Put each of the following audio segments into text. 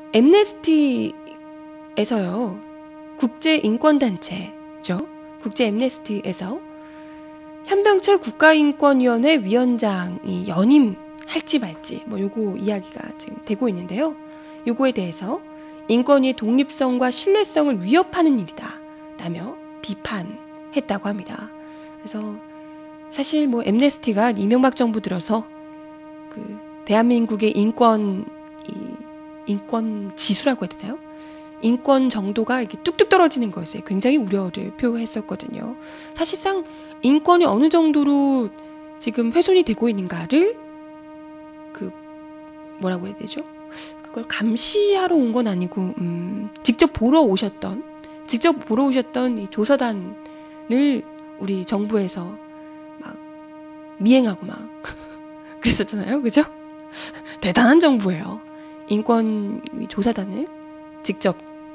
엠네스티에서요, 국제인권단체죠. 국제 엠네스티에서 현병철 국가인권위원회 위원장이 연임할지 말지 뭐 요거 이야기가 지금 되고 있는데요. 요거에 대해서 인권위의 독립성과 신뢰성을 위협하는 일이다 라며 비판했다고 합니다. 그래서 사실 뭐 엠네스티가 이명박 정부 들어서 그 대한민국의 인권 지수라고 해야 되나요? 인권 정도가 이렇게 뚝뚝 떨어지는 것에 굉장히 우려를 표했었거든요. 사실상 인권이 어느 정도로 지금 훼손이 되고 있는가를 뭐라고 해야 되죠? 그걸 감시하러 온 건 아니고 직접 보러 오셨던 이 조사단을 우리 정부에서 막 미행하고 막 그랬었잖아요, 그죠? 대단한 정부예요. 인권 조사단을 직접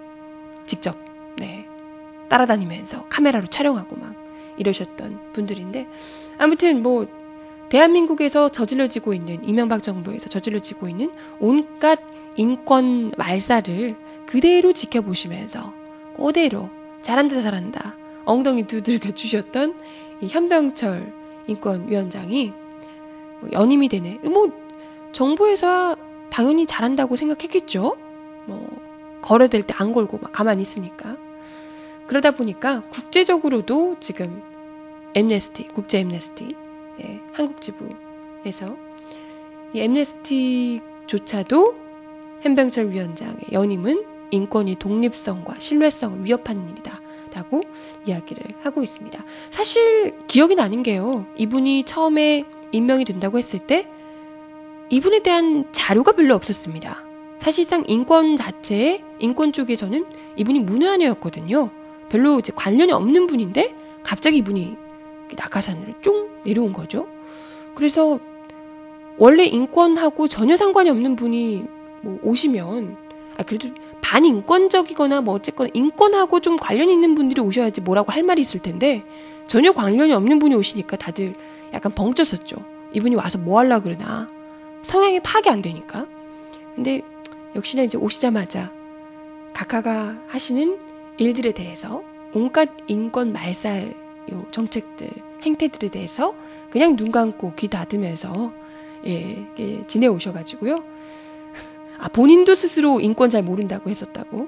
따라다니면서 카메라로 촬영하고 막 이러셨던 분들인데, 아무튼 뭐 대한민국에서 저질러지고 있는, 이명박 정부에서 저질러지고 있는 온갖 인권 말살을 그대로 지켜보시면서 그대로 잘한다 엉덩이 두들겨 주셨던 이 현병철 인권위원장이 연임이 되네. 뭐 정부에서야 당연히 잘한다고 생각했겠죠. 뭐 거래될 때 안 걸고 막 가만히 있으니까. 그러다 보니까 국제적으로도 지금 엠네스티, 국제 엠네스티, 한국 지부에서 이 엠네스티조차도 현병철 위원장의 연임은 인권의 독립성과 신뢰성을 위협하는 일이다 라고 이야기를 하고 있습니다. 사실 기억이 나는 게요, 이분이 처음에 임명이 된다고 했을 때 이분에 대한 자료가 별로 없었습니다. 사실상 인권 쪽에 저는 이분이 문외한이었거든요. 별로 이제 관련이 없는 분인데 갑자기 이분이 낙하산으로 쭉 내려온 거죠. 그래서 원래 인권하고 전혀 상관이 없는 분이 뭐 오시면 그래도 반인권적이거나 뭐 어쨌거나 인권하고 좀 관련이 있는 분들이 오셔야지 뭐라고 할 말이 있을 텐데 전혀 관련이 없는 분이 오시니까 다들 약간 벙쪘었죠. 이분이 와서 뭐 하려고 그러나, 성향이 파악이 안 되니까. 근데 역시나 이제 오시자마자 각하가 하시는 일들에 대해서 온갖 인권 말살 정책들, 행태들에 대해서 그냥 눈 감고 귀 닫으면서 지내오셔가지고요. 본인도 스스로 인권 잘 모른다고 했었다고.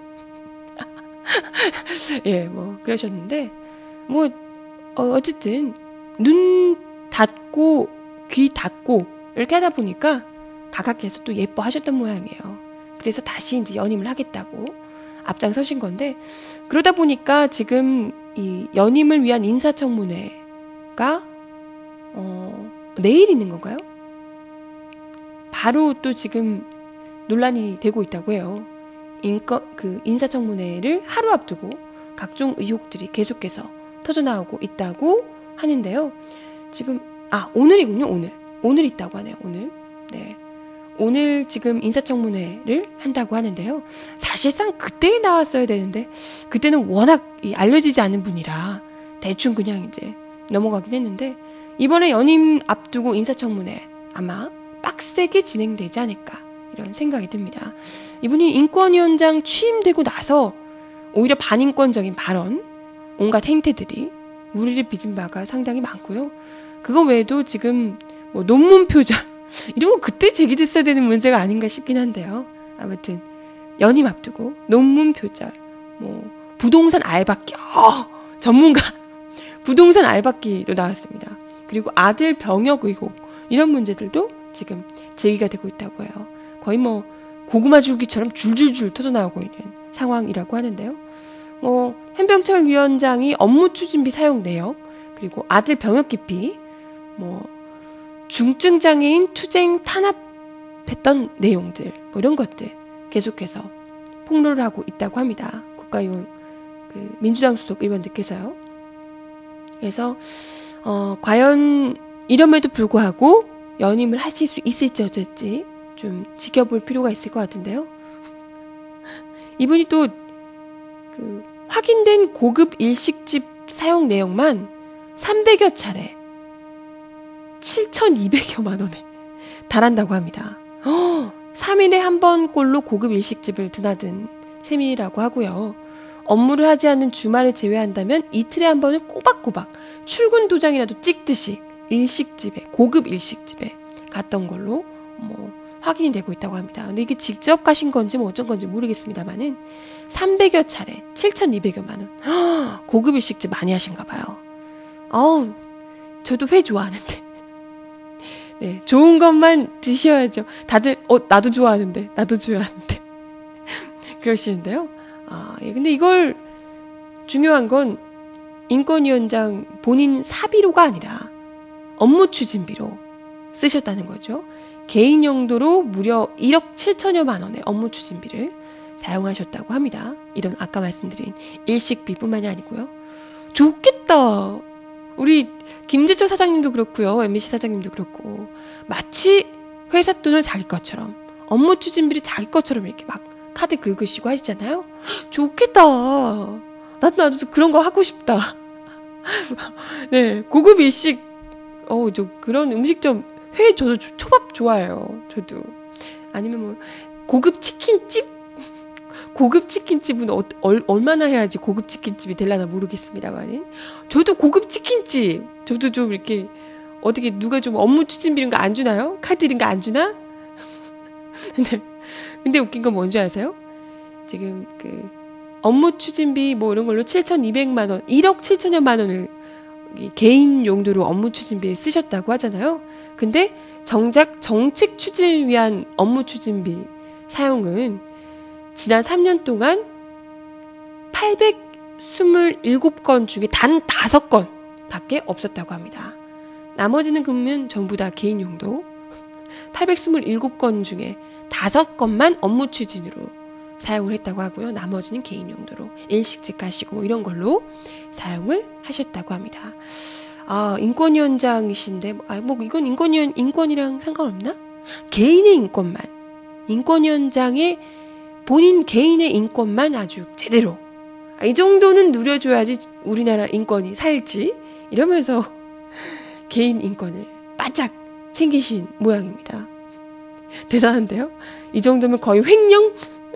뭐 그러셨는데 뭐 어쨌든 눈 닫고 귀 닫고 이렇게 하다 보니까 각하께서 또 예뻐하셨던 모양이에요. 그래서 다시 이제 연임을 하겠다고 앞장서신 건데, 그러다 보니까 지금 이 연임을 위한 인사청문회가 내일 있는 건가요? 바로 또 지금 논란이 되고 있다고 해요. 인사청문회를 하루 앞두고 각종 의혹들이 계속해서 터져나오고 있다고 하는데요. 지금 오늘이군요. 오늘 있다고 하네요. 오늘 지금 인사청문회를 한다고 하는데요. 사실상 그때 나왔어야 되는데 그때는 워낙 알려지지 않은 분이라 대충 그냥 이제 넘어가긴 했는데, 이번에 연임 앞두고 인사청문회 아마 빡세게 진행되지 않을까 이런 생각이 듭니다. 이분이 인권위원장 취임되고 나서 오히려 반인권적인 발언, 온갖 행태들이 우리를 빚은 바가 상당히 많고요. 그거 외에도 지금 뭐 논문 표절 이런 거 그때 제기됐어야 되는 문제가 아닌가 싶긴 한데요. 아무튼 연임 앞두고 논문 표절, 뭐 부동산 알박기, 전문가 부동산 알박기도 나왔습니다. 그리고 아들 병역 의혹, 이런 문제들도 지금 제기가 되고 있다고 해요. 거의 뭐 고구마 줄기처럼 줄줄줄 터져나오고 있는 상황이라고 하는데요. 현병철 위원장이 업무 추진비 사용 내역, 그리고 아들 병역 기피, 중증 장애인 투쟁 탄압했던 내용들, 이런 것들 계속해서 폭로를 하고 있다고 합니다. 국가용 민주당 소속 의원들께서요. 그래서 과연 이럼에도 불구하고 연임을 하실 수 있을지 어쩔지 좀 지켜볼 필요가 있을 것 같은데요. 이분이 또 확인된 고급 일식집 사용 내역만 300여 차례 7,200여만 원에 달한다고 합니다. 3일에 한 번꼴로 고급 일식집을 드나든 셈이라고 하고요. 업무를 하지 않는 주말을 제외한다면 이틀에 한 번은 꼬박꼬박 출근 도장이라도 찍듯이 일식집에, 고급 일식집에 갔던 걸로 뭐 확인이 되고 있다고 합니다. 근데 이게 직접 가신 건지 뭐 어쩐 건지 모르겠습니다만은 300여 차례, 7,200여만 원. 고급 일식집 많이 하신가 봐요. 어우, 저도 회 좋아하는데. 네, 좋은 것만 드셔야죠. 다들 나도 좋아하는데. 그러시는데요. 예, 근데 이걸 중요한 건 인권위원장 본인 사비로가 아니라 업무 추진비로 쓰셨다는 거죠. 개인 용도로 무려 1억 7천여만 원의 업무 추진비를 사용하셨다고 합니다. 이런 아까 말씀드린 일식비뿐만이 아니고요. 좋겠다. 우리 김재철 사장님도 그렇고요. MBC 사장님도 그렇고 마치 회사 돈을 자기 것처럼 업무 추진비를 자기 것처럼 이렇게 막 카드 긁으시고 하시잖아요. 좋겠다. 나도 그런 거 하고 싶다. 네, 고급 일식 저 그런 음식점 저도 초밥 좋아해요. 저도. 아니면 뭐 고급 치킨집? 고급 치킨집은 얼마나 해야지 고급 치킨집이 되려나 모르겠습니다만 저도 고급 치킨집 저도 좀 이렇게 어떻게 누가 좀 업무 추진비 이런 거 안 주나요? 카드 이런 거 안 주나? 근데 웃긴 건 뭔지 아세요? 지금 그 업무 추진비 뭐 이런 걸로 7,200만 원, 1억 7천여만 원을 개인 용도로 업무 추진비에 쓰셨다고 하잖아요. 근데 정작 정책 추진을 위한 업무 추진비 사용은 지난 3년 동안 827건 중에 단 5건 밖에 없었다고 합니다. 나머지는 그러면 전부 다 개인 용도. 827건 중에 5건만 업무 추진으로 사용을 했다고 하고요. 나머지는 개인 용도로 일식집 가시고 뭐 이런 걸로 사용을 하셨다고 합니다. 인권위원장이신데 뭐 이건 인권이랑 상관없나? 개인의 인권만, 인권위원장의 본인 개인의 인권만 아주 제대로 이 정도는 누려줘야지 우리나라 인권이 살지 이러면서 개인 인권을 바짝 챙기신 모양입니다. 대단한데요? 이 정도면 거의 횡령?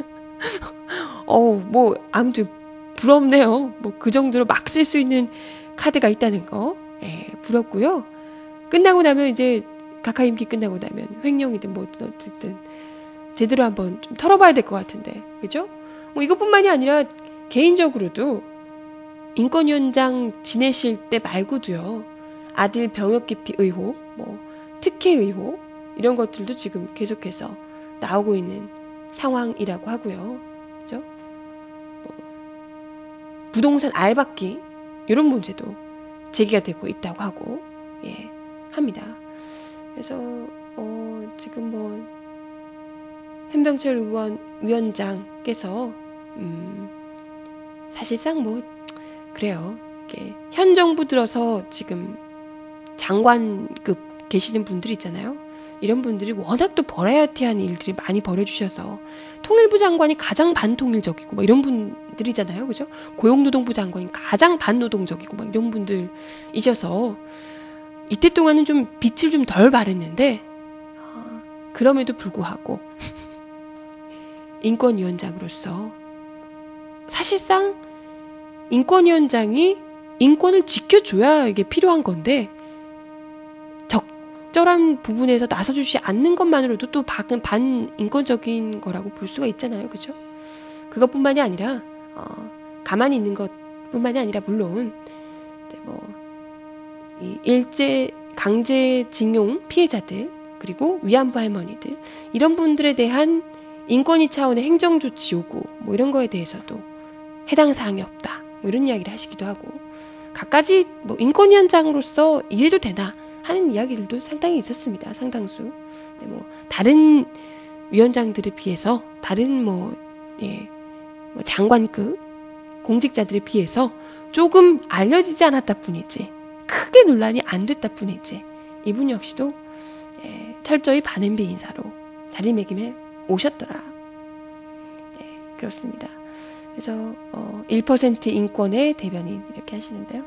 뭐 아무튼 부럽네요. 뭐 그 정도로 막 쓸 수 있는 카드가 있다는 거 부럽고요. 끝나고 나면 이제 각하 임기 끝나고 나면 횡령이든 뭐 어쨌든 제대로 한번 좀 털어봐야 될 것 같은데, 그죠? 뭐 이것뿐만이 아니라 개인적으로도 인권위원장 지내실 때 말고도요, 아들 병역 기피 의혹, 뭐 특혜 의혹 이런 것들도 지금 계속해서 나오고 있는 상황이라고 하고요, 그죠? 뭐 부동산 알박기 이런 문제도 제기가 되고 있다고 하고, 합니다. 그래서 지금 뭐 현병철 위원장께서 사실상 뭐 그래요. 현 정부 들어서 지금 장관급 계시는 분들 있잖아요. 이런 분들이 워낙 또 버라이어티한 일들이 많이 벌여주셔서 통일부 장관이 가장 반통일적이고 뭐 이런 분들이잖아요. 그죠? 고용노동부 장관이 가장 반노동적이고 막 이런 분들이셔서 이때 동안은 좀 빛을 좀 덜 발했는데 그럼에도 불구하고 인권위원장으로서 사실상 인권위원장이 인권을 지켜줘야 이게 필요한 건데 적절한 부분에서 나서주지 않는 것만으로도 또 반인권적인 거라고 볼 수가 있잖아요. 그죠? 그것뿐만이 아니라 가만히 있는 것뿐만이 아니라 물론 이 일제 강제징용 피해자들 그리고 위안부 할머니들 이런 분들에 대한 인권위 차원의 행정조치 요구 뭐 이런 거에 대해서도 해당 사항이 없다 뭐 이런 이야기를 하시기도 하고 갖가지 뭐 인권위원장으로서 이래도 되나 하는 이야기들도 상당히 있었습니다. 상당수. 뭐 다른 위원장들에 비해서 다른 뭐 장관급 공직자들에 비해서 조금 알려지지 않았다 뿐이지 크게 논란이 안 됐다 뿐이지 이분 역시도 철저히 반응비 인사로 자리매김해 오셨더라. 그렇습니다. 그래서 1% 인권의 대변인 이렇게 하시는데요.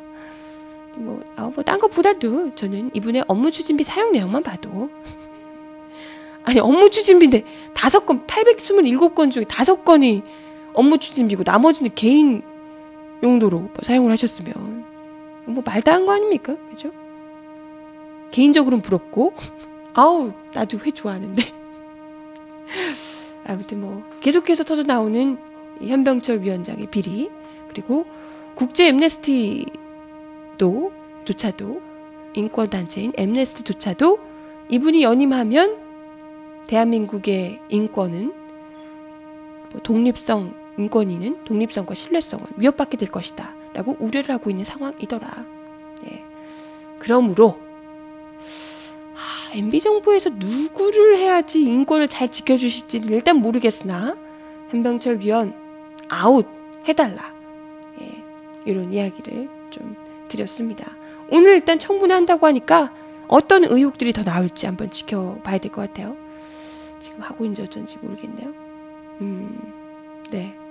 뭐 딴 것보다도 저는 이분의 업무 추진비 사용 내용만 봐도 아니 업무 추진비인데 5건 827건 중에 5건이 업무 추진비고 나머지는 개인 용도로 사용을 하셨으면 뭐 말도 안 거 아닙니까? 그죠? 개인적으로는 부럽고 아우 나도 회 좋아하는데 아무튼 뭐 계속해서 터져 나오는 현병철 위원장의 비리 그리고 국제 조차도 인권단체인 엠네스티조차도 이분이 연임하면 대한민국의 인권은 독립성 인권위는 독립성과 신뢰성을 위협받게 될 것이다 라고 우려를 하고 있는 상황이더라. 예. 그러므로 MB정부에서 누구를 해야지 인권을 잘 지켜주실지는 일단 모르겠으나 현병철 위원 아웃 해달라. 예. 이런 이야기를 좀 드렸습니다. 오늘 일단 청문회 한다고 하니까 어떤 의혹들이 더 나올지 한번 지켜봐야 될 것 같아요. 지금 하고 있는지 어쩐지 모르겠네요. 네.